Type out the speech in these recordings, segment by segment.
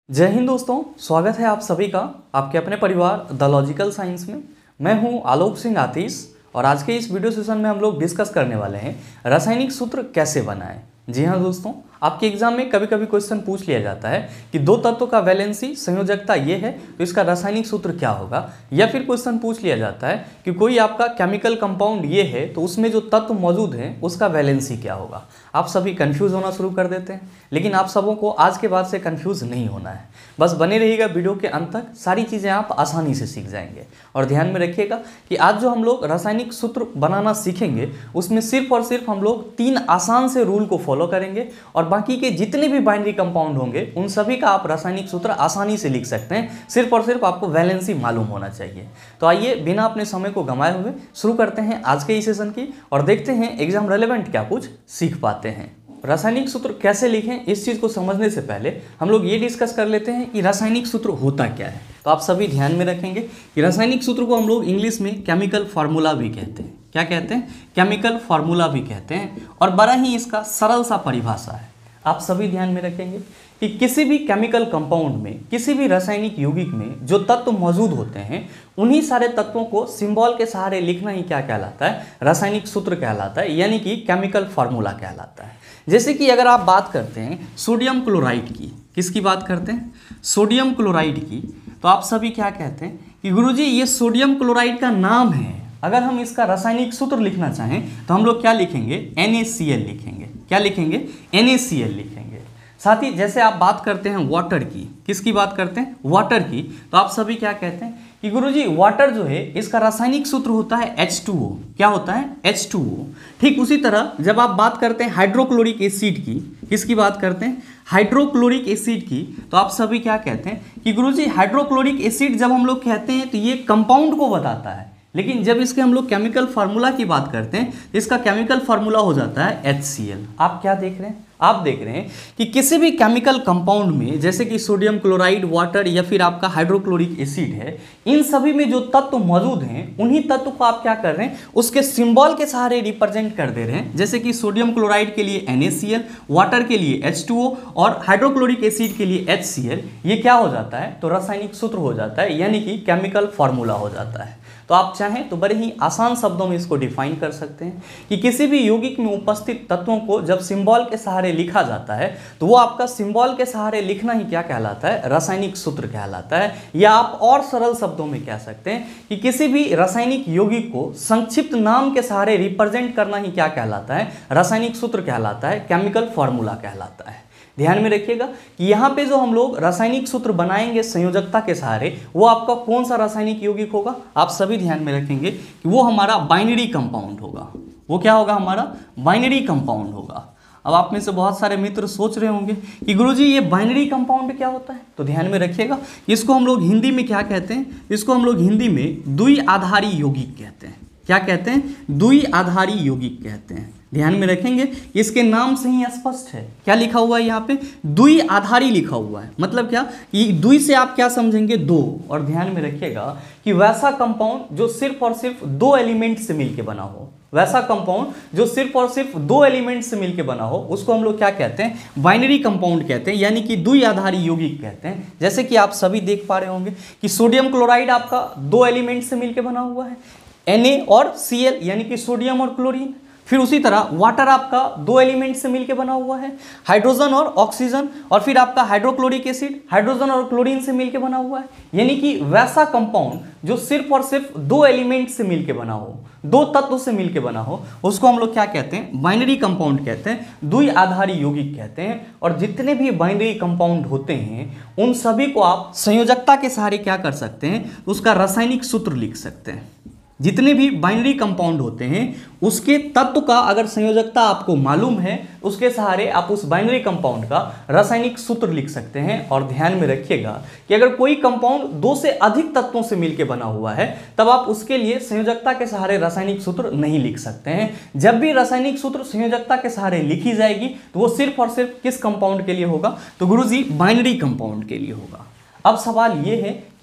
जय हिंद दोस्तों, स्वागत है आप सभी का आपके अपने परिवार द लॉजिकल साइंस में। मैं हूं आलोक सिंह आतिश और आज के इस वीडियो सेशन में हम लोग डिस्कस करने वाले हैं रासायनिक सूत्र कैसे बनाएं। जी हाँ दोस्तों, आपके एग्जाम में कभी कभी क्वेश्चन पूछ लिया जाता है कि दो तत्वों का वैलेंसी संयोजकता ये है तो इसका रासायनिक सूत्र क्या होगा, या फिर क्वेश्चन पूछ लिया जाता है कि कोई आपका केमिकल कंपाउंड ये है तो उसमें जो तत्व मौजूद है उसका वैलेंसी क्या होगा। आप सभी कंफ्यूज होना शुरू कर देते हैं, लेकिन आप सबों को आज के बाद से कंफ्यूज नहीं होना है। बस बने रहिएगा वीडियो के अंत तक, सारी चीज़ें आप आसानी से सीख जाएंगे। और ध्यान में रखिएगा कि आज जो हम लोग रासायनिक सूत्र बनाना सीखेंगे उसमें सिर्फ और सिर्फ हम लोग 3 आसान से रूल को फॉलो करेंगे और बाकी के जितने भी बाइनरी कंपाउंड होंगे उन सभी का आप रासायनिक सूत्र आसानी से लिख सकते हैं। सिर्फ और सिर्फ आपको वैलेंसी मालूम होना चाहिए। तो आइए बिना अपने समय को गंवाए हुए शुरू करते हैं आज के इस सेशन की और देखते हैं एग्जाम रेलेवेंट क्या कुछ सीख पाते हैं। रासायनिक सूत्र कैसे लिखें, इस चीज़ को समझने से पहले हम लोग ये डिस्कस कर लेते हैं कि रासायनिक सूत्र होता क्या है। तो आप सभी ध्यान में रखेंगे कि रासायनिक सूत्र को हम लोग इंग्लिश में केमिकल फार्मूला भी कहते हैं। क्या कहते हैं? केमिकल फार्मूला भी कहते हैं। और बड़ा ही इसका सरल सा परिभाषा है। आप सभी ध्यान में रखेंगे कि किसी भी केमिकल कंपाउंड में, किसी भी रासायनिक यौगिक में जो तत्व मौजूद होते हैं उन्हीं सारे तत्वों को सिंबल के सहारे लिखना ही क्या कहलाता है? रासायनिक सूत्र कहलाता है, यानी कि केमिकल फार्मूला कहलाता है। जैसे कि अगर आप बात करते हैं सोडियम क्लोराइड की, किसकी बात करते हैं? सोडियम क्लोराइड की। तो आप सभी क्या कहते हैं कि गुरुजी ये सोडियम क्लोराइड का नाम है, अगर हम इसका रासायनिक सूत्र लिखना चाहें तो हम लोग क्या लिखेंगे? NaCl लिखेंगे। क्या लिखेंगे? NaCl लिखेंगे। साथ ही जैसे आप बात करते हैं वाटर की, किसकी बात करते हैं? वाटर की। तो आप सभी क्या कहते हैं कि गुरुजी वाटर जो है इसका रासायनिक सूत्र होता है H2O। क्या होता है? H2O। ठीक उसी तरह जब आप बात करते हैं हाइड्रोक्लोरिक एसिड की, किसकी बात करते हैं? हाइड्रोक्लोरिक एसिड की। तो आप सभी क्या कहते हैं कि गुरुजी हाइड्रोक्लोरिक एसिड जब हम लोग कहते हैं तो ये कंपाउंड को बताता है, लेकिन जब इसके हम लोग केमिकल फार्मूला की बात करते हैं तो इसका केमिकल फार्मूला हो जाता है HCl। आप क्या देख रहे हैं? आप देख रहे हैं कि किसी भी केमिकल कंपाउंड में जैसे कि सोडियम क्लोराइड, वाटर या फिर आपका हाइड्रोक्लोरिक एसिड है, इन सभी में जो तत्व मौजूद हैं उन्हीं तत्व को आप क्या कर रहे हैं? उसके सिंबल के सहारे रिप्रेजेंट कर दे रहे हैं। जैसे कि सोडियम क्लोराइड के लिए NaCl, वाटर के लिए H2O और हाइड्रोक्लोरिक एसिड के लिए HCl। ये क्या हो जाता है? तो रासायनिक सूत्र हो जाता है, यानी कि केमिकल फार्मूला हो जाता है। तो आप चाहें तो बड़े ही आसान शब्दों में इसको डिफाइन कर सकते हैं कि किसी भी यौगिक में उपस्थित तत्वों को जब सिंबल के सहारे लिखा जाता है तो वो आपका सिंबल के सहारे लिखना ही क्या कहलाता है? रासायनिक सूत्र कहलाता है। या आप और सरल शब्दों में कह सकते हैं कि किसी भी रासायनिक यौगिक को संक्षिप्त नाम के सहारे रिप्रेजेंट करना ही क्या कहलाता है? रासायनिक सूत्र कहलाता है, केमिकल फार्मूला कहलाता है। ध्यान में रखिएगा कि यहाँ पे जो हम लोग रासायनिक सूत्र बनाएंगे संयोजकता के सहारे, वो आपका कौन सा रासायनिक यौगिक होगा? आप सभी ध्यान में रखेंगे कि वो हमारा बाइनरी कंपाउंड होगा। वो क्या होगा? हमारा बाइनरी कंपाउंड होगा। अब आप में से बहुत सारे मित्र सोच रहे होंगे कि गुरुजी ये बाइनरी कंपाउंड क्या होता है? तो ध्यान में रखिएगा, इसको हम लोग हिंदी में क्या कहते हैं? इसको हम लोग हिंदी में द्विआधारी यौगिक कहते हैं। क्या कहते हैं? द्विआधारी यौगिक कहते हैं। ध्यान में रखेंगे, इसके नाम से ही स्पष्ट है। क्या लिखा हुआ है यहाँ पे? द्विआधारी लिखा हुआ है। मतलब क्या कि द्वि से आप क्या समझेंगे? दो। और ध्यान में रखिएगा कि वैसा कंपाउंड जो सिर्फ और सिर्फ 2 एलिमेंट से मिलकर बना हो, वैसा कंपाउंड जो सिर्फ और सिर्फ 2 एलिमेंट से मिलकर बना हो, उसको हम लोग क्या कहते हैं? बाइनरी कंपाउंड कहते हैं, यानी कि द्विआधारी यौगिक कहते हैं। जैसे कि आप सभी देख पा रहे होंगे कि सोडियम क्लोराइड आपका 2 एलिमेंट से मिलकर बना हुआ है, Na और Cl, यानी कि सोडियम और क्लोरीन। फिर उसी तरह वाटर आपका 2 एलिमेंट से मिलकर बना हुआ है, हाइड्रोजन और ऑक्सीजन। और फिर आपका हाइड्रोक्लोरिक एसिड हाइड्रोजन और क्लोरीन से मिलकर बना हुआ है। यानी कि वैसा कंपाउंड जो सिर्फ और सिर्फ 2 एलिमेंट से मिलकर बना हो, 2 तत्व से मिलकर बना हो, उसको हम लोग क्या कहते हैं? बाइनरी कंपाउंड कहते हैं, द्विआधारी यौगिक कहते हैं। और जितने भी बाइनरी कंपाउंड होते हैं उन सभी को आप संयोजकता के सहारे क्या कर सकते हैं? उसका रासायनिक सूत्र लिख सकते हैं। जितने भी बाइनरी कंपाउंड होते हैं उसके तत्व का अगर संयोजकता आपको मालूम है, उसके सहारे आप उस बाइनरी कंपाउंड का रासायनिक सूत्र लिख सकते हैं। और ध्यान में रखिएगा कि अगर कोई कंपाउंड 2 से अधिक तत्वों से मिलकर बना हुआ है तब आप उसके लिए संयोजकता के सहारे रासायनिक सूत्र नहीं लिख सकते हैं। जब भी रासायनिक सूत्र संयोजकता के सहारे लिखी जाएगी तो वो सिर्फ और सिर्फ किस कंपाउंड के लिए होगा? तो गुरुजी बाइनरी कंपाउंड के लिए होगा। अब सवाल ये है कि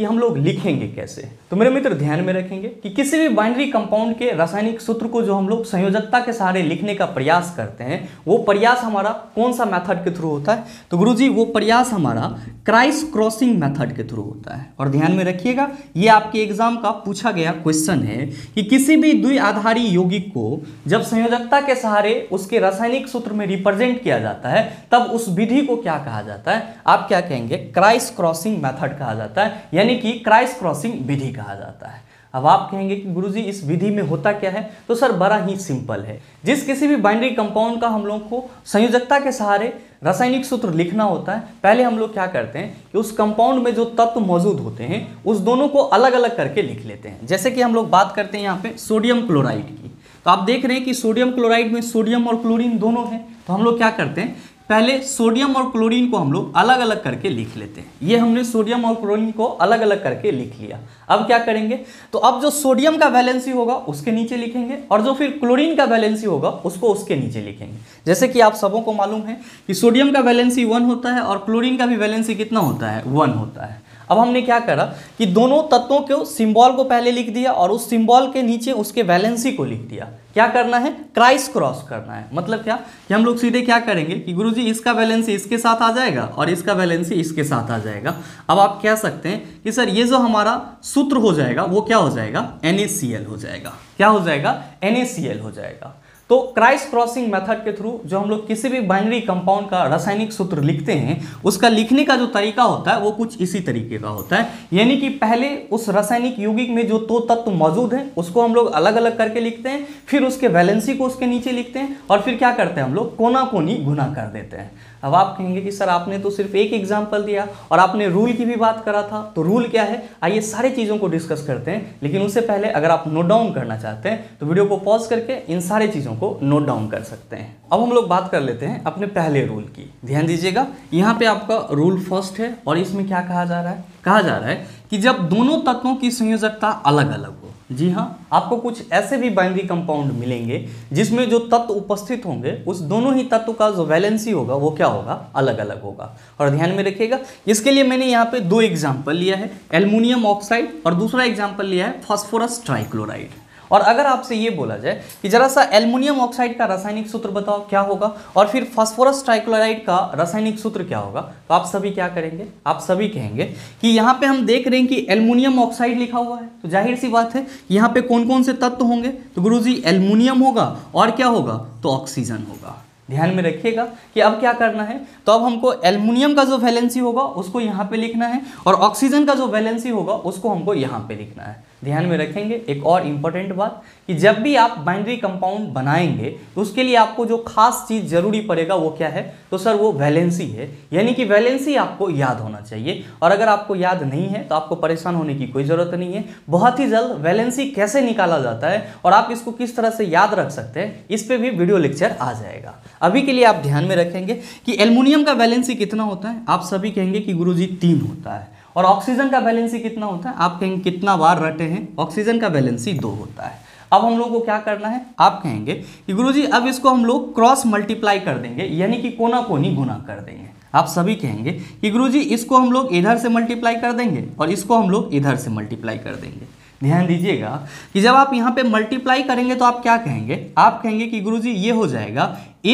कि हम लोग लिखेंगे कैसे। तो मेरे मित्र ध्यान में रखेंगे कि किसी भी बाइनरी कंपाउंड के रासायनिक सूत्र को जो हम लोग संयोजकता के सहारे लिखने का प्रयास करते हैं, वो प्रयास हमारा कौन सा मेथड के थ्रू होता है? तो गुरुजी वो प्रयास हमारा क्राइस क्रॉसिंग मेथड के थ्रू होता है। और ध्यान में रखिएगा, ये आपके एग्जाम का पूछा गया क्वेश्चन है कि किसी भी द्विआधारी यौगिक को जब संयोजकता के सहारे उसके रासायनिक सूत्र में रिप्रेजेंट किया जाता है, तब उस विधि को क्या कहा जाता है? आप क्या कहेंगे? क्राइस क्रॉसिंग मेथड कहा जाता है, यानी कि क्राइस क्रॉसिंग विधि कहा जाता है। अब आप कहेंगे कि गुरुजी इस विधि में होता क्या है? तो सर बड़ा ही सिंपल है। जिस किसी भी बाइनरी कंपाउंड का हम लोग को संयोजकता के सहारे रासायनिक सूत्र लिखना होता है, पहले हम लोग क्या करते हैं कि उस कंपाउंड में जो तत्व मौजूद होते हैं उस दोनों को अलग अलग करके लिख लेते हैं। जैसे कि हम लोग बात करते हैं यहाँ पे सोडियम क्लोराइड की, तो आप देख रहे हैं कि सोडियम क्लोराइड में सोडियम और क्लोरीन दोनों हैं। तो हम लोग क्या करते हैं, पहले सोडियम और क्लोरीन को हम लोग अलग अलग करके लिख लेते हैं। ये हमने सोडियम और क्लोरीन को अलग अलग करके लिख लिया। अब क्या करेंगे, तो अब जो सोडियम का वैलेंसी होगा उसके नीचे लिखेंगे और जो फिर क्लोरीन का वैलेंसी होगा उसको उसके नीचे लिखेंगे। जैसे कि आप सबों को मालूम है कि सोडियम का वैलेंसी 1 होता है और क्लोरीन का भी वैलेंसी कितना होता है? 1 होता है। अब हमने क्या करा कि दोनों तत्वों के सिंबल को पहले लिख दिया और उस सिंबल के नीचे उसके वैलेंसी को लिख दिया। क्या करना है? क्राइस क्रॉस करना है। मतलब क्या कि हम लोग सीधे क्या करेंगे कि गुरुजी इसका वैलेंसी इसके साथ आ जाएगा और इसका वैलेंसी इसके साथ आ जाएगा। अब आप कह सकते हैं कि सर ये जो हमारा सूत्र हो जाएगा वो क्या हो जाएगा? NaCl हो जाएगा। क्या हो जाएगा? NaCl हो जाएगा। तो क्राइस क्रॉसिंग मेथड के थ्रू जो हम लोग किसी भी बाइनरी कंपाउंड का रासायनिक सूत्र लिखते हैं, उसका लिखने का जो तरीका होता है वो कुछ इसी तरीके का होता है। यानी कि पहले उस रासायनिक यौगिक में जो दो तत्व मौजूद हैं उसको हम लोग अलग अलग करके लिखते हैं, फिर उसके वैलेंसी को उसके नीचे लिखते हैं और फिर क्या करते हैं हम लोग कोना कोनी गुना कर देते हैं। अब आप कहेंगे कि सर आपने तो सिर्फ एक एग्जाम्पल दिया और आपने रूल की भी बात करा था, तो रूल क्या है? आइए सारी चीज़ों को डिस्कस करते हैं। लेकिन उससे पहले अगर आप नोट डाउन करना चाहते हैं तो वीडियो को पॉज करके इन सारी चीज़ों को नोट डाउन कर सकते हैं। अब हम लोग बात कर लेते हैं अपने पहले रूल की। ध्यान दीजिएगा, यहाँ पे आपका रूल फर्स्ट है और इसमें क्या कहा जा रहा है? कहा जा रहा है कि जब दोनों तत्वों की संयोजकता अलग अलग हो। जी हाँ, आपको कुछ ऐसे भी बाइनरी कंपाउंड मिलेंगे जिसमें जो तत्व उपस्थित होंगे उस दोनों ही तत्व का जो वैलेंसी होगा वो क्या होगा? अलग अलग होगा। और ध्यान में रखिएगा, इसके लिए मैंने यहाँ पे 2 एग्जाम्पल लिया है, एल्युमिनियम ऑक्साइड और दूसरा एग्जाम्पल लिया है फास्फोरस ट्राइक्लोराइड। और अगर आपसे ये बोला जाए कि जरा सा एल्युमिनियम ऑक्साइड का रासायनिक सूत्र बताओ क्या होगा और फिर फास्फोरस ट्राइक्लोराइड का रासायनिक सूत्र क्या होगा, तो आप सभी क्या करेंगे? आप सभी कहेंगे कि यहाँ पे हम देख रहे हैं कि एल्युमिनियम ऑक्साइड लिखा हुआ है, तो जाहिर सी बात है यहाँ पे कौन कौन से तत्व होंगे? तो गुरुजी एल्युमिनियम होगा और क्या होगा? तो ऑक्सीजन होगा। ध्यान में रखिएगा कि अब क्या करना है, तो अब हमको एल्युमिनियम का जो वैलेंसी होगा उसको यहाँ पे लिखना है और ऑक्सीजन का जो वैलेंसी होगा उसको हमको यहाँ पे लिखना है। ध्यान में रखेंगे एक और इम्पोर्टेंट बात कि जब भी आप बाइनरी कंपाउंड बनाएंगे तो उसके लिए आपको जो खास चीज़ जरूरी पड़ेगा वो क्या है? तो सर वो वैलेंसी है। यानी कि वैलेंसी आपको याद होना चाहिए और अगर आपको याद नहीं है तो आपको परेशान होने की कोई ज़रूरत नहीं है। बहुत ही जल्द वैलेंसी कैसे निकाला जाता है और आप इसको किस तरह से याद रख सकते हैं, इस पर भी वीडियो लेक्चर आ जाएगा। अभी के लिए आप ध्यान में रखेंगे कि एल्युमिनियम का वैलेंसी कितना होता है? आप सभी कहेंगे कि गुरुजी 3 होता है। और ऑक्सीजन का वैलेंसी कितना होता है? आप कहेंगे कितना बार रटे हैं? ऑक्सीजन का वैलेंसी 2 होता है। अब हम लोग को क्या करना है? आप कहेंगे कि गुरुजी अब इसको हम लोग क्रॉस मल्टीप्लाई कर देंगे, यानी कि कोना कोनी गुना कर देंगे। आप सभी कहेंगे कि गुरुजी इसको हम लोग इधर से मल्टीप्लाई कर देंगे और इसको हम लोग इधर से मल्टीप्लाई कर देंगे। ध्यान दीजिएगा कि जब आप यहाँ पे मल्टीप्लाई करेंगे तो आप क्या कहेंगे? आप कहेंगे कि गुरुजी ये हो जाएगा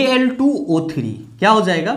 Al2O3। क्या हो जाएगा?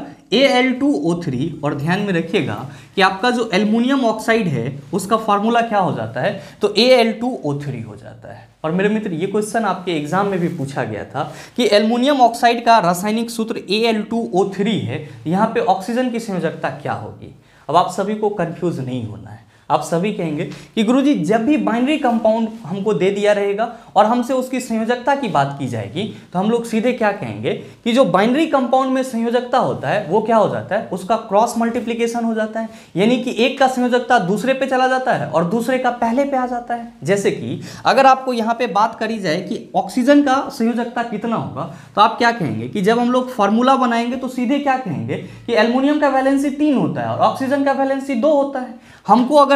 Al2O3। और ध्यान में रखिएगा कि आपका जो एल्युमिनियम ऑक्साइड है उसका फार्मूला क्या हो जाता है? तो Al2O3 हो जाता है। और मेरे मित्र ये क्वेश्चन आपके एग्जाम में भी पूछा गया था कि एल्युमिनियम ऑक्साइड का रासायनिक सूत्र Al2O3 है, यहाँ पे ऑक्सीजन की संयोजकता क्या होगी? अब आप सभी को कंफ्यूज नहीं होना है। आप सभी कहेंगे कि गुरुजी जब भी बाइनरी कंपाउंड हमको दे दिया रहेगा और हमसे उसकी संयोजकता की बात की जाएगी तो हम लोग सीधे क्या कहेंगे कि जो बाइनरी कंपाउंड में संयोजकता होता है वो क्या हो जाता है? उसका क्रॉस मल्टीप्लिकेशन हो जाता है। यानी कि एक का संयोजकता दूसरे पे चला जाता है और दूसरे का पहले पे आ जाता है। जैसे कि अगर आपको यहाँ पे बात करी जाए कि ऑक्सीजन का संयोजकता कितना होगा, तो आप क्या कहेंगे कि जब हम लोग फॉर्मूला बनाएंगे तो सीधे क्या कहेंगे कि एल्युमिनियम का वैलेंसी 3 होता है और ऑक्सीजन का वैलेंसी 2 होता है। हमको अगर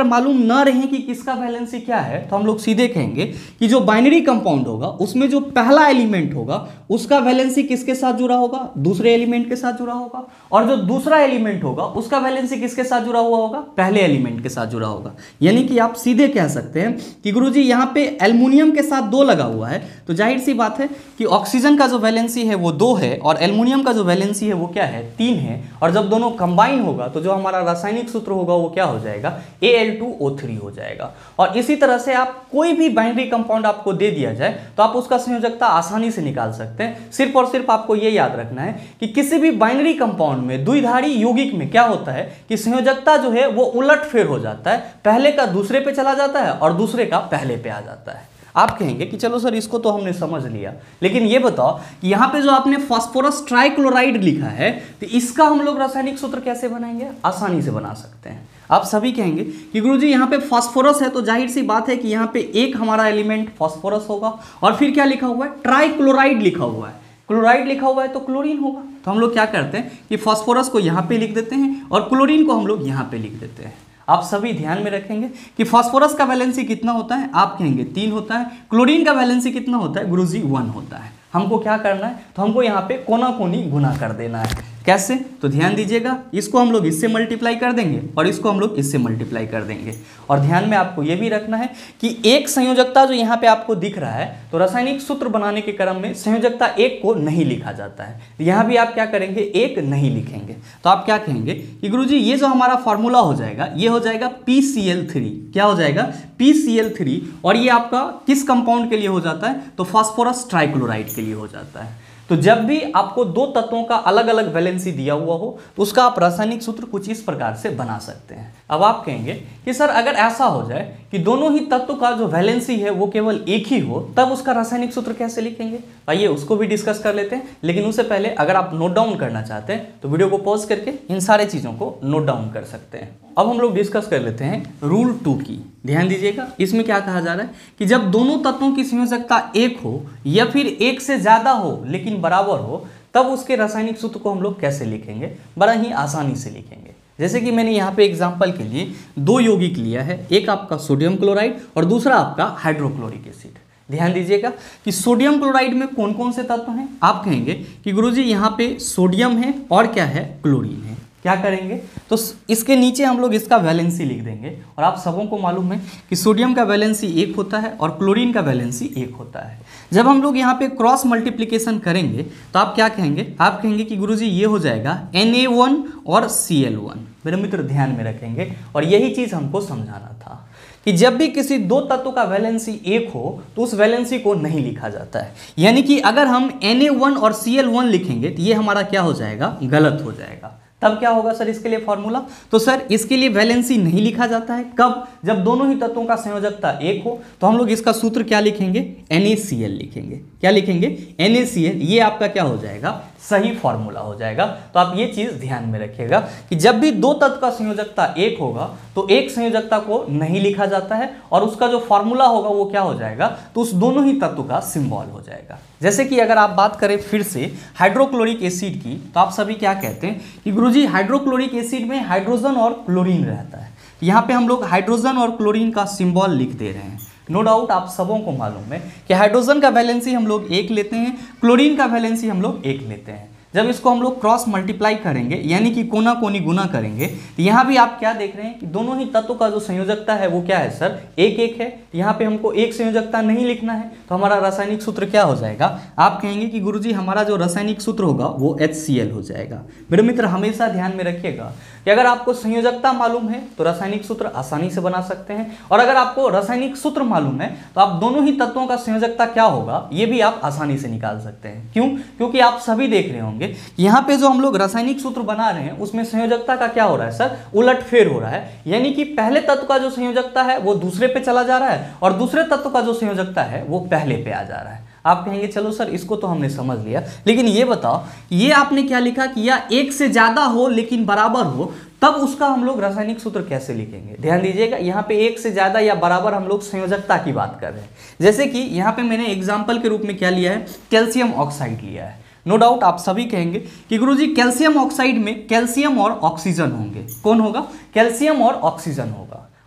मालूम ना रहे कि किसका वैलेंसी क्या है तो हम लोग सीधे कहेंगे कि जो बाइनरी कंपाउंड होगा उसमें जो पहला एलिमेंट होगा उसका वैलेंसी किसके साथ जुड़ा होगा, दूसरे एलिमेंट के साथ जुड़ा होगा, और जो दूसरा एलिमेंट होगा उसका वैलेंसी किसके साथ जुड़ा हुआ होगा, पहले एलिमेंट के साथ जुड़ा होगा। यानी कि आप सीधे कह सकते हैं कि गुरुजी यहाँ पे एल्युमिनियम के साथ 2 लगा हुआ है तो जाहिर सी बात है कि ऑक्सीजन का जो वैलेंसी है वो 2 है और एल्युमिनियम का जो वैलेंसी है वो क्या है, 3 है। और जब दोनों कंबाइन होगा तो जो हमारा रासायनिक सूत्र होगा वो क्या हो जाएगा, Al2O3 हो जाएगा। और इसी तरह से आप कोई भी बाइनरी कंपाउंड आपको दे दिया जाए तो आप उसका संयोजकता आसानी से निकाल सकते हैं। सिर्फ और सिर्फ आपको ये याद रखना है कि किसी भी बाइनरी कंपाउंड में द्विधारी यौगिक में क्या होता है कि संयोजकता जो है वो उलटफेर हो जाता है, पहले का दूसरे पे चला जाता है और दूसरे का पहले पे आ जाता है। आप कहेंगे कि चलो सर इसको तो हमने समझ लिया, लेकिन ये बताओ कि यहाँ पे जो आपने फास्फोरस ट्राइक्लोराइड लिखा है तो इसका हम लोग रासायनिक सूत्र कैसे बनाएंगे, आसानी से बना सकते हैं। आप सभी कहेंगे कि गुरुजी यहाँ पे फास्फोरस है तो जाहिर सी बात है कि यहाँ पे एक हमारा एलिमेंट फास्फोरस होगा और फिर क्या लिखा हुआ है, ट्राइक्लोराइड लिखा हुआ है, क्लोराइड लिखा हुआ है तो क्लोरीन होगा। तो हम लोग क्या करते हैं कि फास्फोरस को यहाँ पे लिख देते हैं और क्लोरीन को हम लोग यहाँ पे लिख देते हैं। आप सभी ध्यान में रखेंगे कि फास्फोरस का वैलेंसी कितना होता है, आप कहेंगे 3 होता है। क्लोरीन का वैलेंसी कितना होता है गुरुजी, 1 होता है। हमको क्या करना है, तो हमको यहाँ पे कोना कोनी गुना कर देना है। कैसे, तो ध्यान दीजिएगा, इसको हम लोग इससे मल्टीप्लाई कर देंगे और इसको हम लोग इससे मल्टीप्लाई कर देंगे। और ध्यान में आपको ये भी रखना है कि एक संयोजकता जो यहाँ पे आपको दिख रहा है तो रासायनिक सूत्र बनाने के क्रम में संयोजकता 1 को नहीं लिखा जाता है। यहाँ भी आप क्या करेंगे, 1 नहीं लिखेंगे। तो आप क्या कहेंगे कि गुरुजी ये जो हमारा फॉर्मूला हो जाएगा ये हो जाएगा PCl3। क्या हो जाएगा, PCl3। और ये आपका किस कंपाउंड के लिए हो जाता है, तो फास्फोरस ट्राइक्लोराइड के लिए हो जाता है। तो जब भी आपको 2 तत्वों का अलग अलग वैलेंसी दिया हुआ हो तो उसका आप रासायनिक सूत्र कुछ इस प्रकार से बना सकते हैं। अब आप कहेंगे कि सर अगर ऐसा हो जाए कि दोनों ही तत्व का जो वैलेंसी है वो केवल एक ही हो तब उसका रासायनिक सूत्र कैसे लिखेंगे, आइए उसको भी डिस्कस कर लेते हैं। लेकिन उससे पहले अगर आप नोट डाउन करना चाहते हैं तो वीडियो को पॉज करके इन सारे चीज़ों को नोट डाउन कर सकते हैं। अब हम लोग डिस्कस कर लेते हैं रूल 2 की। ध्यान दीजिएगा, इसमें क्या कहा जा रहा है कि जब दोनों तत्वों की संयोजकता 1 हो या फिर 1 से ज़्यादा हो लेकिन बराबर हो तब उसके रासायनिक सूत्र को हम लोग कैसे लिखेंगे, बड़ा ही आसानी से लिखेंगे। जैसे कि मैंने यहाँ पे एग्जांपल के लिए 2 यौगिक लिया है, एक आपका सोडियम क्लोराइड और दूसरा आपका हाइड्रोक्लोरिक एसिड। ध्यान दीजिएगा कि सोडियम क्लोराइड में कौन कौन से तत्व हैं, आप कहेंगे कि गुरुजी यहाँ पे सोडियम है और क्या है, क्लोरीन है। क्या करेंगे, तो इसके नीचे हम लोग इसका वैलेंसी लिख देंगे। और आप सबों को मालूम है कि सोडियम का वैलेंसी 1 होता है और क्लोरीन का वैलेंसी 1 होता है। जब हम लोग यहाँ पे क्रॉस मल्टीप्लिकेशन करेंगे तो आप क्या कहेंगे, आप कहेंगे कि गुरुजी ये हो जाएगा Na1 और Cl1। मेरे मित्र ध्यान में रखेंगे और यही चीज़ हमको समझाना था कि जब भी किसी 2 तत्व का वैलेंसी 1 हो तो उस वैलेंसी को नहीं लिखा जाता है। यानी कि अगर हम Na1 और Cl1 लिखेंगे तो ये हमारा क्या हो जाएगा, गलत हो जाएगा। तब क्या होगा सर इसके लिए फॉर्मूला, तो सर इसके लिए वैलेंसी नहीं लिखा जाता है। कब, जब दोनों ही तत्वों का संयोजकता 1 हो। तो हम लोग इसका सूत्र क्या लिखेंगे, NaCl लिखेंगे। क्या लिखेंगे, NaCl। ये आपका क्या हो जाएगा, सही फॉर्मूला हो जाएगा। तो आप ये चीज ध्यान में रखिएगा कि जब भी 2 तत्व का संयोजकता 1 होगा तो एक संयोजकता को नहीं लिखा जाता है और उसका जो फॉर्मूला होगा वो क्या हो जाएगा, तो उस दोनों ही तत्व का सिंबल हो जाएगा। जैसे कि अगर आप बात करें फिर से हाइड्रोक्लोरिक एसिड की तो आप सभी क्या कहते हैं कि गुरुजी हाइड्रोक्लोरिक एसिड में हाइड्रोजन और क्लोरीन रहता है। यहाँ पे हम लोग हाइड्रोजन और क्लोरीन का सिंबल लिख दे रहे हैं। नो डाउट आप सबों को मालूम है कि हाइड्रोजन का वैलेंसी हम लोग 1 लेते हैं, क्लोरीन का वैलेंसी हम लोग 1 लेते हैं। जब इसको हम लोग क्रॉस मल्टीप्लाई करेंगे यानी कि कोना कोनी गुना करेंगे तो यहाँ भी आप क्या देख रहे हैं कि दोनों ही तत्वों का जो संयोजकता है वो क्या है सर, 1-1 है। यहाँ पे हमको एक संयोजकता नहीं लिखना है तो हमारा रासायनिक सूत्र क्या हो जाएगा, आप कहेंगे कि गुरुजी हमारा जो रासायनिक सूत्र होगा वो HCl हो जाएगा। मेरे मित्र हमेशा ध्यान में रखिएगा कि अगर आपको संयोजकता मालूम है तो रासायनिक सूत्र आसानी से बना सकते हैं, और अगर आपको रासायनिक सूत्र मालूम है तो आप दोनों ही तत्वों का संयोजकता क्या होगा ये भी आप आसानी से निकाल सकते हैं। क्यों, क्योंकि आप सभी देख रहे होंगे यहाँ पे जो हम लोग रासायनिक सूत्र बना रहे हैं उसमें संयोजकता का क्या हो रहा है सर, उलटफेर हो रहा है। यानी कि पहले तत्व का जो संयोजकता है वो दूसरे पे चला जा रहा है और दूसरे तत्व का जो संयोजकता है वो पहले पे आ जा रहा है। आप कहेंगे चलो सर इसको तो हमने समझ लिया, लेकिन ये बताओ ये आपने क्या लिखा कि या 1 से ज्यादा हो लेकिन बराबर हो तब उसका हम लोग रासायनिक सूत्र कैसे लिखेंगे। ध्यान दीजिएगा यहाँ पे 1 से ज्यादा या बराबर हम लोग संयोजकता की बात कर रहे हैं। जैसे कि यहाँ पे मैंने एग्जाम्पल के रूप में क्या लिया है, कैल्शियम ऑक्साइड लिया है। नो डाउट आप सभी कहेंगे कि गुरुजी कैल्शियम ऑक्साइड में कैल्शियम और ऑक्सीजन होंगे। कौन होगा, कैल्शियम और ऑक्सीजन होगा।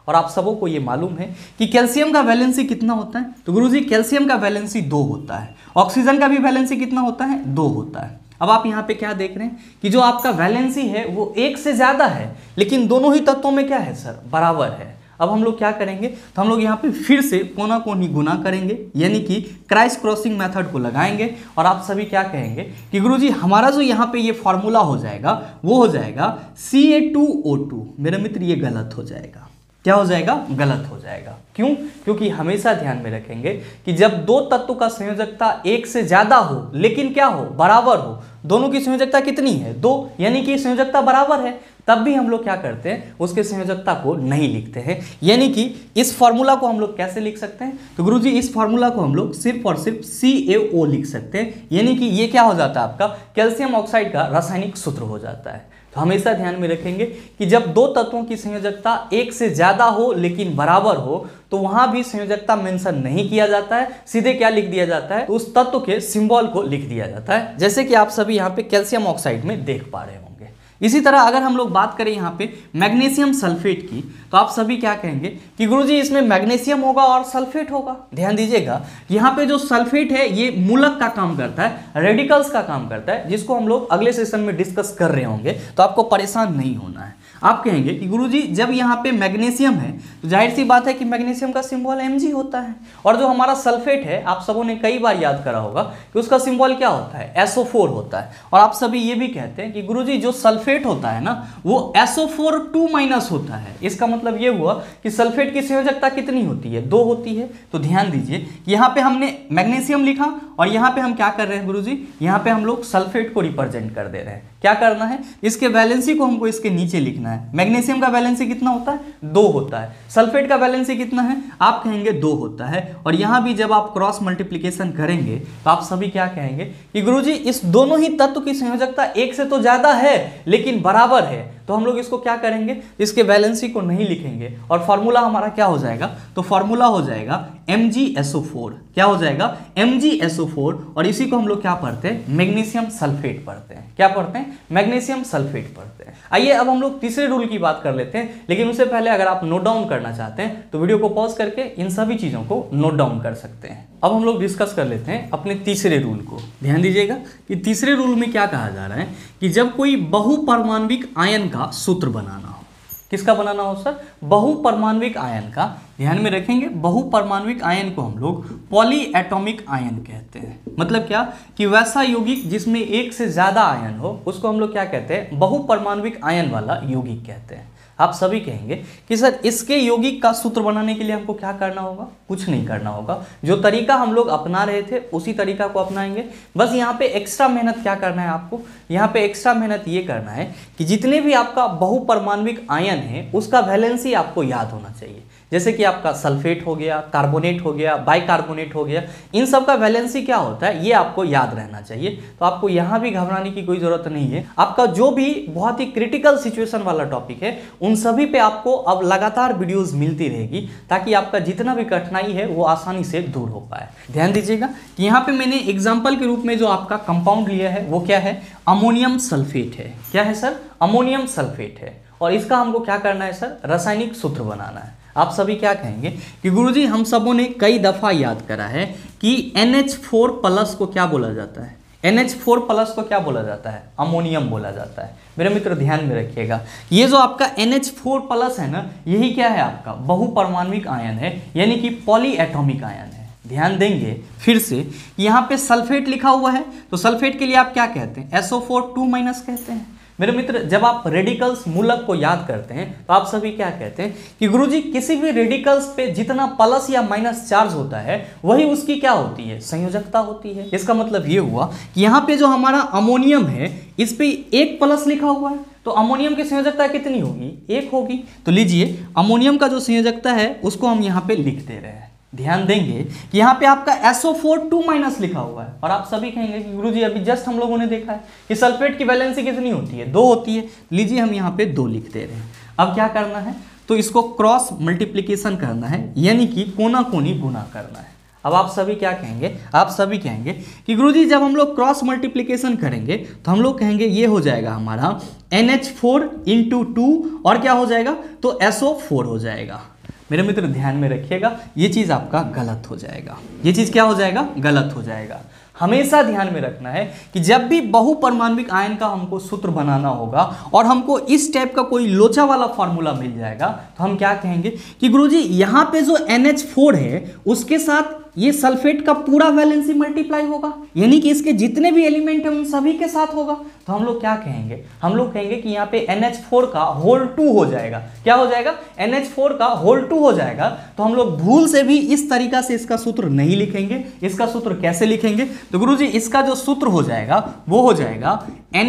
और आप सबों को ये मालूम है कि कैल्शियम का वैलेंसी कितना होता है। तो गुरुजी कैल्शियम का वैलेंसी 2 होता है। ऑक्सीजन का भी वैलेंसी कितना होता है? 2 होता है। अब आप यहाँ पे क्या देख रहे हैं कि जो आपका वैलेंसी है वो 1 से ज़्यादा है, लेकिन दोनों ही तत्वों में क्या है सर? बराबर है। अब हम लोग क्या करेंगे, तो हम लोग यहाँ पे फिर से कोना कोनी गुना करेंगे, यानी कि क्रॉस क्रॉसिंग मेथड को लगाएंगे और आप सभी क्या कहेंगे कि गुरुजी हमारा जो यहाँ पे ये फॉर्मूला हो जाएगा वो हो जाएगा Ca2O2। मेरे मित्र ये गलत हो जाएगा। क्या हो जाएगा? गलत हो जाएगा। क्यों? क्योंकि हमेशा ध्यान में रखेंगे कि जब दो तत्व का संयोजकता 1 से ज्यादा हो लेकिन क्या हो? बराबर हो। दोनों की संयोजकता कितनी है? 2, यानी कि संयोजकता बराबर है, तब भी हम लोग क्या करते हैं? उसके संयोजकता को नहीं लिखते हैं। यानी कि इस फॉर्मूला को हम लोग कैसे लिख सकते हैं? तो गुरुजी इस फॉर्मूला को हम लोग सिर्फ और सिर्फ CaO लिख सकते हैं, यानी कि ये क्या हो जाता है? आपका कैल्शियम ऑक्साइड का रासायनिक सूत्र हो जाता है। तो हमेशा ध्यान में रखेंगे कि जब दो तत्वों की संयोजकता 1 से ज्यादा हो लेकिन बराबर हो तो वहां भी संयोजकता मेंशन नहीं किया जाता है, सीधे क्या लिख दिया जाता है? तो उस तत्व के सिंबल को लिख दिया जाता है, जैसे कि आप सभी यहाँ पे कैल्शियम ऑक्साइड में देख पा रहे होंगे। इसी तरह अगर हम लोग बात करें यहाँ पे मैग्नीशियम सल्फेट की, तो आप सभी क्या कहेंगे कि गुरुजी इसमें मैग्नीशियम होगा और सल्फेट होगा। ध्यान दीजिएगा, यहाँ पे जो सल्फेट है ये मूलक का काम करता है, रेडिकल्स का काम करता है, जिसको हम लोग अगले सेशन में डिस्कस कर रहे होंगे, तो आपको परेशान नहीं होना है। आप कहेंगे कि गुरुजी जब यहाँ पे मैग्नीशियम है तो जाहिर सी बात है कि मैग्नीशियम का सिंबल Mg होता है, और जो हमारा सल्फेट है आप सबों ने कई बार याद करा होगा कि उसका सिंबल क्या होता है? SO4 होता है। और आप सभी ये भी कहते हैं कि गुरुजी जो सल्फेट होता है ना वो SO4 2- होता है। इसका मतलब ये हुआ कि सल्फेट की संयोजकता कितनी होती है? 2 होती है। तो ध्यान दीजिए कि यहाँ पे हमने मैग्नीशियम लिखा और यहाँ पे हम क्या कर रहे हैं गुरुजी? यहाँ पे हम लोग सल्फेट को रिप्रेजेंट कर दे रहे हैं। क्या करना है? इसके वैलेंसी को हमको इसके नीचे लिखना है। मैग्नीशियम का वैलेंसी कितना होता है? 2 होता है। सल्फेट का वैलेंसी कितना है? आप कहेंगे 2 होता है। और यहाँ भी जब आप क्रॉस मल्टीप्लिकेशन करेंगे तो आप सभी क्या कहेंगे कि गुरुजी इस दोनों ही तत्व की संयोजकता 1 से तो ज्यादा है लेकिन बराबर है, तो हम लोग इसको क्या करेंगे? इसके वैलेंसी को नहीं लिखेंगे और फॉर्मूला हमारा क्या हो जाएगा? तो फॉर्मूला हो जाएगा MgSO4। क्या हो जाएगा? MgSO4। और इसी को हम लोग क्या पढ़ते हैं? मैग्नीशियम सल्फेट पढ़ते हैं। क्या पढ़ते हैं? मैग्नीशियम सल्फेट पढ़ते हैं। आइए अब हम लोग तीसरे रूल की बात कर लेते हैं, लेकिन उससे पहले अगर आप नोट डाउन करना चाहते हैं तो वीडियो को पॉज करके इन सभी चीजों को नोट डाउन कर सकते हैं। अब हम लोग डिस्कस कर लेते हैं अपने तीसरे रूल को। ध्यान दीजिएगा कि तीसरे रूल में क्या कहा जा रहा है कि जब कोई बहुपरमाण्विक आयन का सूत्र बनाना हो। किसका बनाना हो सर? बहुपरमाण्विक आयन का। ध्यान में रखेंगे, बहुपरमाण्विक आयन को हम लोग पॉली एटॉमिक आयन कहते हैं। मतलब क्या कि वैसा यौगिक जिसमें 1 से ज्यादा आयन हो उसको हम लोग क्या कहते हैं? बहुपरमाण्विक आयन वाला यौगिक कहते हैं। आप सभी कहेंगे कि सर इसके यौगिक का सूत्र बनाने के लिए हमको क्या करना होगा? कुछ नहीं करना होगा। जो तरीका हम लोग अपना रहे थे उसी तरीका को अपनाएंगे। बस यहाँ पे एक्स्ट्रा मेहनत क्या करना है आपको? यहाँ पे एक्स्ट्रा मेहनत ये करना है कि जितने भी आपका बहुपरमाण्विक आयन है उसका वैलेंसी आपको याद होना चाहिए। जैसे कि आपका सल्फेट हो गया, कार्बोनेट हो गया, बाइकार्बोनेट हो गया, इन सब का वैलेंसी क्या होता है ये आपको याद रहना चाहिए। तो आपको यहाँ भी घबराने की कोई जरूरत नहीं है। आपका जो भी बहुत ही क्रिटिकल सिचुएशन वाला टॉपिक है उन सभी पे आपको अब लगातार वीडियोस मिलती रहेगी, ताकि आपका जितना भी कठिनाई है वो आसानी से दूर हो पाए। ध्यान दीजिएगा कि यहाँ पे मैंने एग्जाम्पल के रूप में जो आपका कंपाउंड लिया है वो क्या है? अमोनियम सल्फेट है। क्या है सर? अमोनियम सल्फेट है। और इसका हमको क्या करना है सर? रासायनिक सूत्र बनाना है। आप सभी क्या कहेंगे कि गुरुजी हम सबों ने कई दफा याद करा है कि NH4+ को क्या बोला जाता है? NH4+ को क्या बोला जाता है? अमोनियम बोला जाता है। मेरे मित्र ध्यान में रखिएगा, ये जो आपका NH4+ है ना, यही क्या है? आपका बहुपरमाण्विक आयन है, यानी कि पॉली एटॉमिक आयन है। ध्यान देंगे फिर से, यहाँ पे सल्फेट लिखा हुआ है, तो सल्फेट के लिए आप क्या कहते हैं? SO4 2- कहते हैं। मेरे मित्र जब आप रेडिकल्स मूलक को याद करते हैं तो आप सभी क्या कहते हैं कि गुरुजी किसी भी रेडिकल्स पे जितना प्लस या माइनस चार्ज होता है वही उसकी क्या होती है? संयोजकता होती है। इसका मतलब ये हुआ कि यहाँ पे जो हमारा अमोनियम है इस पे 1+ लिखा हुआ है, तो अमोनियम की संयोजकता कितनी होगी? 1 होगी। तो लीजिए अमोनियम का जो संयोजकता है उसको हम यहाँ पे लिख दे रहे हैं। ध्यान देंगे कि यहाँ पे आपका SO4 2- लिखा हुआ है, और आप सभी कहेंगे कि गुरुजी अभी जस्ट हम लोगों ने देखा है कि सल्फेट की वैलेंसी कितनी होती है? 2 होती है। लीजिए हम यहाँ पे 2 लिख दे रहे हैं। अब क्या करना है? तो इसको क्रॉस मल्टीप्लिकेशन करना है, यानी कि कोना कोनी गुना करना है। अब आप सभी क्या कहेंगे? आप सभी कहेंगे कि गुरुजी जब हम लोग क्रॉस मल्टीप्लिकेशन करेंगे तो हम लोग कहेंगे ये हो जाएगा हमारा NH4 × 2 और क्या हो जाएगा? तो SO4 हो जाएगा। मेरे मित्र ध्यान में रखिएगा, ये चीज़ आपका गलत हो जाएगा। ये चीज़ क्या हो जाएगा? गलत हो जाएगा। हमेशा ध्यान में रखना है कि जब भी बहुपरमाण्विक आयन का हमको सूत्र बनाना होगा और हमको इस टाइप का कोई लोचा वाला फॉर्मूला मिल जाएगा तो हम क्या कहेंगे कि गुरुजी यहाँ पे जो NH4 है उसके साथ ये सल्फेट का पूरा वैलेंसी मल्टीप्लाई होगा, यानी कि इसके जितने भी एलिमेंट हैं उन सभी के साथ होगा। तो हम लोग क्या कहेंगे? हम लोग कहेंगे कि यहाँ पे NH4 का होल 2 हो जाएगा। क्या हो जाएगा? NH4 का होल 2 हो जाएगा। तो हम लोग भूल से भी इस तरीका से इसका सूत्र नहीं लिखेंगे। इसका सूत्र कैसे लिखेंगे? तो गुरुजी इसका जो सूत्र हो जाएगा वो हो जाएगा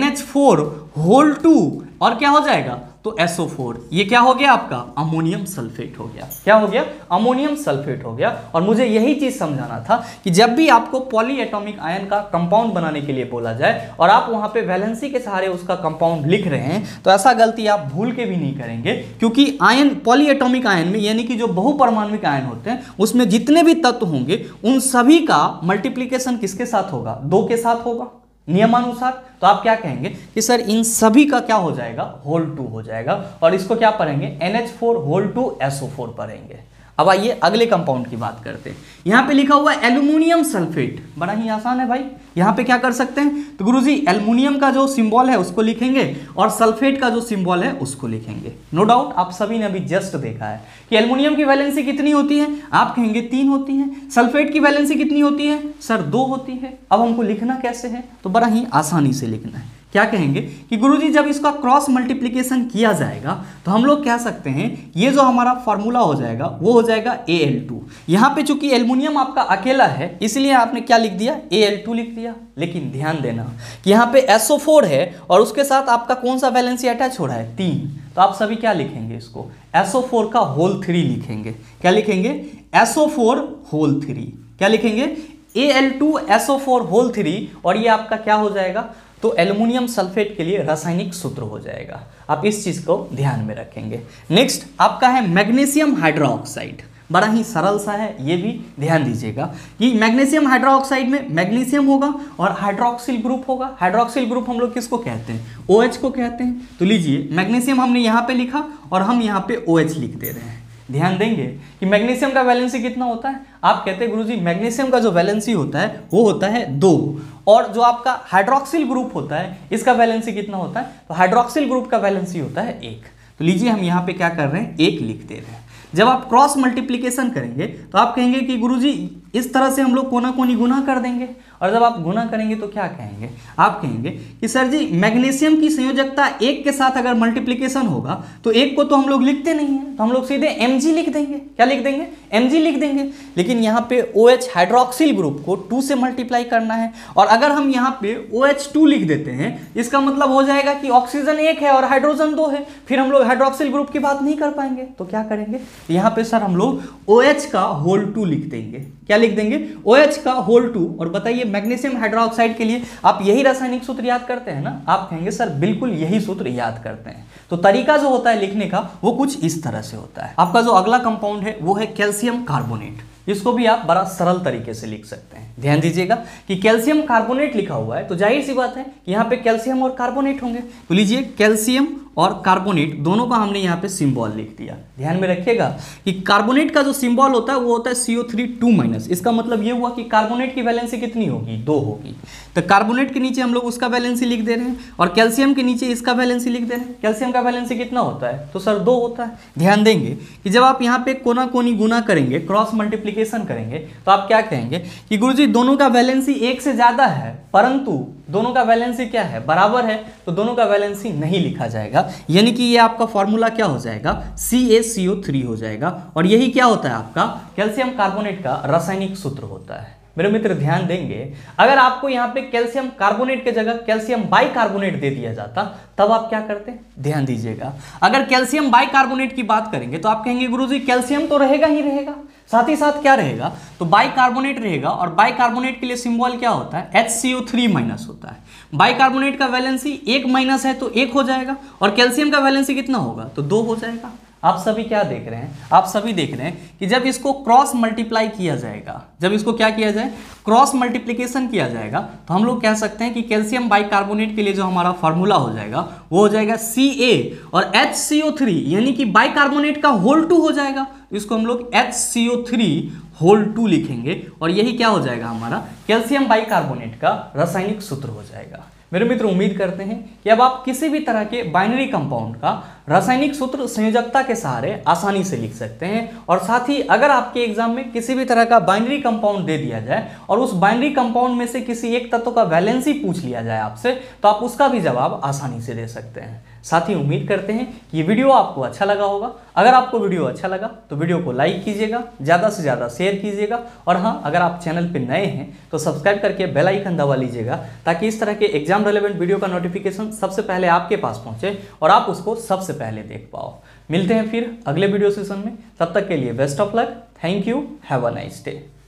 NH4 होल 2 और क्या हो जाएगा? तो SO4। ये क्या हो गया? आपका अमोनियम सल्फेट हो गया। क्या हो गया? अमोनियम सल्फेट हो गया। और मुझे यही चीज समझाना था कि जब भी आपको पॉलीएटॉमिक आयन का कंपाउंड बनाने के लिए बोला जाए और आप वहां पे वैलेंसी के सहारे उसका कंपाउंड लिख रहे हैं तो ऐसा गलती आप भूल के भी नहीं करेंगे, क्योंकि आयन पॉलीएटॉमिक आयन में यानी कि जो बहुपरमाण्विक आयन होते हैं उसमें जितने भी तत्व होंगे उन सभी का मल्टीप्लीकेशन किसके साथ होगा? 2 के साथ होगा नियमानुसार। तो आप क्या कहेंगे कि सर इन सभी का क्या हो जाएगा? होल 2 हो जाएगा। और इसको क्या पढ़ेंगे? NH4 होल 2 SO4 पढ़ेंगे। अब आइए अगले कंपाउंड की बात करते हैं। यहाँ पे लिखा हुआ है एल्युमिनियम सल्फेट। बड़ा ही आसान है भाई। यहाँ पे क्या कर सकते हैं? तो गुरुजी एल्युमिनियम का जो सिंबल है उसको लिखेंगे और सल्फेट का जो सिंबल है उसको लिखेंगे। नो डाउट आप सभी ने अभी जस्ट देखा है कि एल्युमिनियम की वैलेंसी कितनी होती है? आप कहेंगे 3 होती है। सल्फेट की वैलेंसी कितनी होती है? सर 2 होती है। अब हमको लिखना कैसे है? तो बड़ा ही आसानी से लिखना है। क्या कहेंगे कि गुरुजी जब इसका क्रॉस मल्टीप्लिकेशन किया जाएगा तो हम लोग कह सकते हैं ये जो हमारा फॉर्मूला हो जाएगा वो हो जाएगा Al2। यहाँ पे चूंकि एल्युमिनियम आपका अकेला है इसलिए आपने क्या लिख दिया? Al2 लिख दिया। लेकिन ध्यान देना कि यहाँ पे SO4 है और उसके साथ आपका कौन सा वैलेंसी अटैच हो रहा है? 3। तो आप सभी क्या लिखेंगे? इसको SO4 का होल 3 लिखेंगे। क्या लिखेंगे? SO4 whole 3। क्या लिखेंगे? Al2 SO4 whole 3। और ये आपका क्या हो जाएगा? तो एल्युमिनियम सल्फेट के लिए रासायनिक सूत्र हो जाएगा। आप इस चीज को ध्यान में रखेंगे। नेक्स्ट आपका है मैग्नीशियम हाइड्रोक्साइड। बड़ा ही सरल सा है, ये भी ध्यान दीजिएगा कि मैग्नीशियम हाइड्रोक्साइड में मैग्नीशियम होगा और हाइड्रोक्सिल ग्रुप होगा। हाइड्रोक्सिल ग्रुप हम लोग किसको कहते हैं? OH को कहते हैं। तो लीजिए मैग्नीशियम हमने यहाँ पे लिखा और हम यहाँ पे OH लिख दे रहे हैं। ध्यान देंगे कि मैग्नीशियम का वैलेंसी कितना होता है? आप कहते हैं गुरुजी मैग्नीशियम का जो वैलेंसी होता है वो होता है 2 और जो आपका हाइड्रोक्सिल ग्रुप होता है इसका वैलेंसी कितना होता है? तो हाइड्रोक्सिल ग्रुप का वैलेंसी होता है 1। तो लीजिए हम यहाँ पे क्या कर रहे हैं? 1 लिख दे रहे हैं। जब आप क्रॉस मल्टीप्लिकेशन करेंगे तो आप कहेंगे कि गुरुजी इस तरह से हम लोग कोना कोनी गुना कर देंगे और जब आप गुना करेंगे तो क्या कहेंगे? आप कहेंगे कि सर जी मैग्नीशियम की संयोजकता 1 के साथ अगर मल्टीप्लिकेशन होगा तो 1 को तो हम लोग लिखते नहीं है, तो हम लोग सीधे Mg लिख देंगे। क्या लिख देंगे? Mg लिख देंगे। लेकिन यहाँ पे OH हाइड्रोक्सिल ग्रुप को 2 से मल्टीप्लाई करना है और अगर हम यहाँ पे OH2 लिख देते हैं इसका मतलब हो जाएगा कि ऑक्सीजन 1 है और हाइड्रोजन 2 है, फिर हम लोग हाइड्रोक्सिल ग्रुप की बात नहीं कर पाएंगे। तो क्या करेंगे? यहाँ पे सर हम लोग OH का होल 2 लिख देंगे। क्या लिख देंगे? OH का होल 2। और बताइए मैग्नीशियम हाइड्रोक्साइड के लिए आप यही रासायनिक सूत्र याद करते हैं ना? आप कहेंगे सर बिल्कुल यही सूत्र याद करते हैं। तो तरीका जो होता है लिखने का वो कुछ इस तरह से होता है। आपका जो अगला कंपाउंड है वो है कैल्शियम कार्बोनेट। इसको भी आप बड़ा सरल तरीके से लिख सकते हैं। ध्यान दीजिएगा कि कैल्शियम कार्बोनेट लिखा हुआ है तो जाहिर सी बात है कि यहाँ पे कैल्शियम और कार्बोनेट होंगे। तो लीजिए कैल्शियम और कार्बोनेट दोनों का हमने यहाँ पे सिंबल लिख दिया। ध्यान में रखिएगा कि कार्बोनेट का जो सिंबल होता है वो होता है CO3 2-। इसका मतलब ये हुआ कि कार्बोनेट की वैलेंसी कितनी होगी? 2 होगी। तो कार्बोनेट के नीचे हम लोग उसका वैलेंसी लिख दे रहे हैं और कैल्शियम के नीचे इसका वैलेंसी लिख दे रहे हैं। कैल्शियम का वैलेंसी कितना होता है? तो सर 2 होता है। ध्यान देंगे कि जब आप यहाँ पे कोना कोनी गुना करेंगे, क्रॉस मल्टीप्लिकेशन करेंगे तो आप क्या कहेंगे कि गुरुजी दोनों का वैलेंसी 1 से ज्यादा है परंतु दोनों का वैलेंसी क्या है? बराबर है। तो दोनों का वैलेंसी नहीं लिखा जाएगा, यानी कि ये आपका फॉर्मूला क्या हो जाएगा? CaCO3 हो जाएगा। और यही क्या होता है? आपका कैल्शियम कार्बोनेट का रासायनिक सूत्र होता है। मेरे मित्र ध्यान देंगे अगर आपको यहाँ पे कैल्शियम कार्बोनेट के जगह कैल्शियम बाइकार्बोनेट दे दिया जाता तब आप क्या करते? ध्यान दीजिएगा अगर कैल्शियम बाइकार्बोनेट की बात करेंगे तो आप कहेंगे गुरुजी कैल्शियम तो रहेगा ही रहेगा, साथ ही साथ क्या रहेगा? तो बाइकार्बोनेट रहेगा और बाइकार्बोनेट के लिए सिंबल क्या होता है? HCO3- होता है। बाइकार्बोनेट का वैलेंसी 1- है तो 1 हो जाएगा और कैल्शियम का वैलेंसी कितना होगा? तो 2 हो जाएगा। आप सभी क्या देख रहे हैं, आप सभी देख रहे हैं कि जब इसको क्रॉस मल्टीप्लाई किया जाएगा, जब इसको क्या किया जाए, क्रॉस मल्टीप्लिकेशन किया जाएगा, तो हम लोग कह सकते हैं कि कैल्शियम बाइकार्बोनेट के लिए जो हमारा फॉर्मूला हो जाएगा वो हो जाएगा Ca और HCO3 यानी कि बाइकार्बोनेट का होल 2 हो जाएगा, इसको हम लोग HCO3 होल 2 लिखेंगे और यही क्या हो जाएगा, हमारा कैल्शियम बाइकार्बोनेट का रासायनिक सूत्र हो जाएगा। मेरे मित्र उम्मीद करते हैं कि अब आप किसी भी तरह के बाइनरी कंपाउंड का रासायनिक सूत्र संयोजकता के सहारे आसानी से लिख सकते हैं, और साथ ही अगर आपके एग्जाम में किसी भी तरह का बाइनरी कंपाउंड दे दिया जाए और उस बाइनरी कंपाउंड में से किसी एक तत्व का वैलेंसी पूछ लिया जाए आपसे, तो आप उसका भी जवाब आसानी से दे सकते हैं। साथ ही उम्मीद करते हैं कि ये वीडियो आपको अच्छा लगा होगा। अगर आपको वीडियो अच्छा लगा तो वीडियो को लाइक कीजिएगा, ज़्यादा से ज़्यादा शेयर कीजिएगा, और हाँ, अगर आप चैनल पर नए हैं तो सब्सक्राइब करके बेल आइकन दबा लीजिएगा ताकि इस तरह के एग्जाम रिलेवेंट वीडियो का नोटिफिकेशन सबसे पहले आपके पास पहुंचे और आप उसको सबसे पहले देख पाओ। मिलते हैं फिर अगले वीडियो सेशन में, तब तक के लिए best of luck, thank you, have a nice day.